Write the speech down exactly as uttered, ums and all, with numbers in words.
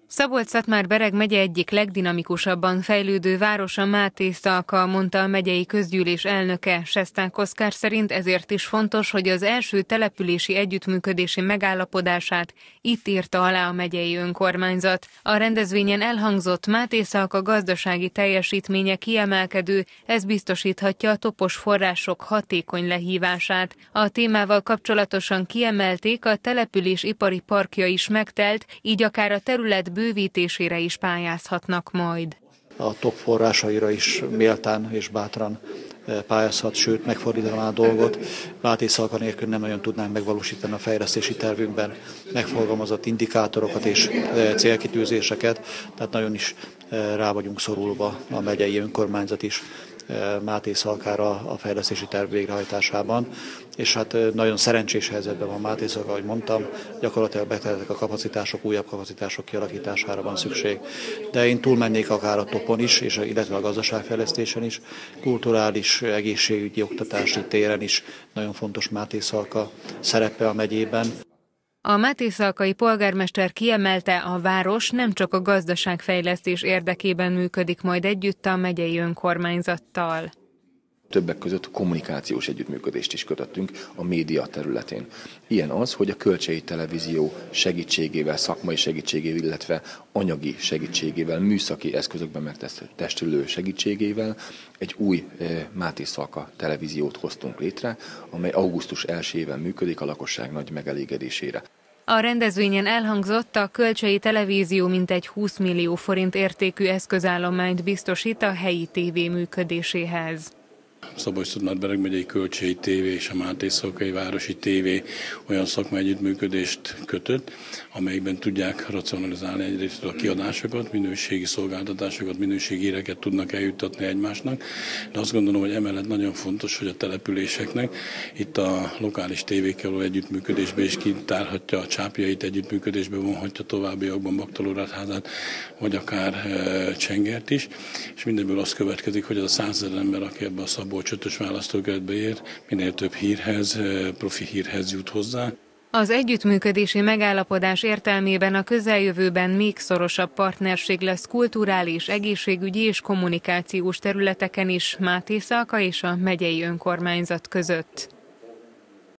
Szabolcs-Szatmár-Bereg megye egyik legdinamikusabban fejlődő városa Mátészalka, mondta a megyei közgyűlés elnöke. Sesták Oszkár szerint ezért is fontos, hogy az első települési együttműködési megállapodását itt írta alá a megyei önkormányzat. A rendezvényen elhangzott: Mátészalka gazdasági teljesítménye kiemelkedő, ez biztosíthatja a topos források hatékony lehívását. A témával kapcsolatosan kiemelték, a település ipari parkja is megtelt, így akár a terület bővítésére is pályázhatnak majd. A top forrásaira is méltán és bátran pályázhat, sőt megfordítaná a dolgot. Mátészalka nélkül nem nagyon tudnánk megvalósítani a fejlesztési tervünkben megfogalmazott indikátorokat és célkitűzéseket, tehát nagyon is rá vagyunk szorulva a megyei önkormányzat is Mátészalkára a fejlesztési terv végrehajtásában, és hát nagyon szerencsés helyzetben van Mátészalka, ahogy mondtam, gyakorlatilag beteltek a kapacitások, újabb kapacitások kialakítására van szükség. De én túlmennék akár a topon is, és illetve a gazdaságfejlesztésen is, kulturális, egészségügyi, oktatási téren is nagyon fontos Mátészalka szerepe a megyében. A mátészalkai polgármester kiemelte, a város nem csak a gazdaságfejlesztés érdekében működik majd együtt a megyei önkormányzattal. Többek között kommunikációs együttműködést is kötöttünk a média területén. Ilyen az, hogy a Kölcsei Televízió segítségével, szakmai segítségével, illetve anyagi segítségével, műszaki eszközökben megtestülő segítségével egy új Mátészalka televíziót hoztunk létre, amely augusztus elsejével működik a lakosság nagy megelégedésére. A rendezvényen elhangzott, a Kölcsei Televízió mintegy húsz millió forint értékű eszközállományt biztosít a helyi tévé működéséhez. Szabolcs-Szatmár-Bereg megyei Kölcsei tévé és a Mátészalkai városi tévé olyan szakmai együttműködést kötött, amelyikben tudják racionalizálni egyrészt a kiadásokat, minőségi szolgáltatásokat, minőségi híreket tudnak eljuttatni egymásnak, de azt gondolom, hogy emellett nagyon fontos, hogy a településeknek itt a lokális tévékkel való együttműködésbe is kitárhatja a csápjait, együttműködésbe vonhatja továbbiakban Baktalórádházát, vagy akár e, Csengert is, és mindenből az következik, hogy az a százezer ember, aki ebbe a Szabolcs ötös választókerületbe ér, minél több hírhez, profi hírhez jut hozzá. Az együttműködési megállapodás értelmében a közeljövőben még szorosabb partnerség lesz kulturális, egészségügyi és kommunikációs területeken is Mátészalka és a megyei önkormányzat között.